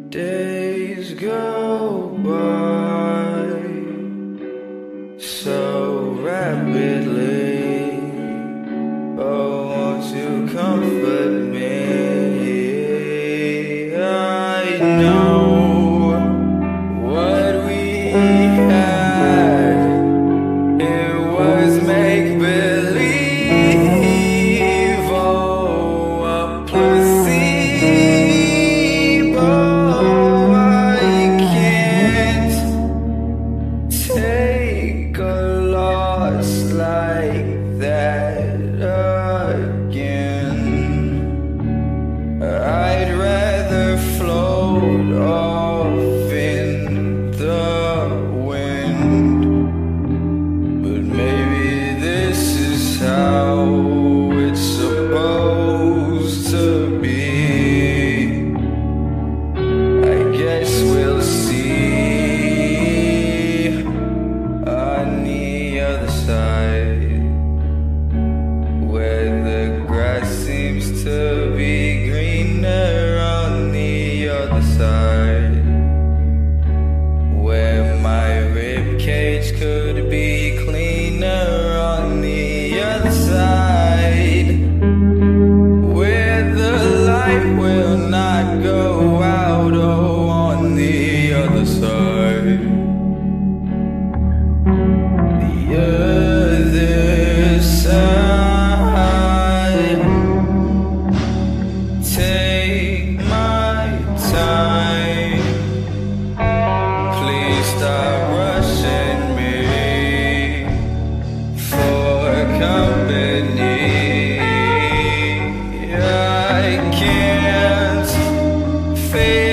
Days go by so rapidly. Oh, won't you comfort me? I know what we had, it was make-believe, oh, a placebo. Take a loss like that again. I'd rather float off in the wind, but maybe this is how it's supposed to be. I guess we'll see on the other side, where the grass seems to be greener. On the other side, where my ribcage could be cleaner. On the other side, where the light will not go out. Oh, on the other side, the other side. Take my time, please stop rushing me for company. I can't face